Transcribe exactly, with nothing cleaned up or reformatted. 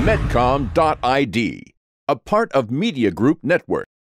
medcom dot I D, a part of Media Group Network.